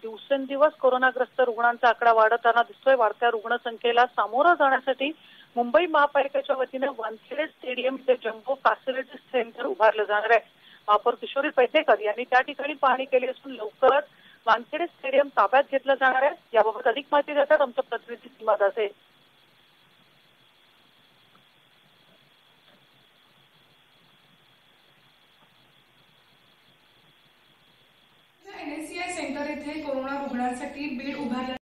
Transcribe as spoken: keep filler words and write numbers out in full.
दिवसेंदिवस कोरोनाग्रस्त रुग्णांचा आकडा वाढताना दिसतोय। वाढत्या रुग्णसंख्येला सामोरं जाण्यासाठी मुंबई महापालिकेच्या वतीने वानखेडे स्टेडियम इथे जम्बो फॅसिलिटी सेंटर उभारलं जाणार आहे। महापौर किशोरी पेडणेकर यांनी त्या ठिकाणी पाहणी केली असून लवकरच वानखेडे स्टेडियम ताब्यात घेतलं जाणार आहे। याबाबत अधिक माहिती देतात आमचे प्रतिनिधी सीमा दासे। एनएससीआय सेंटर येथे कोरोना रुग्णांसाठी बेड उभारले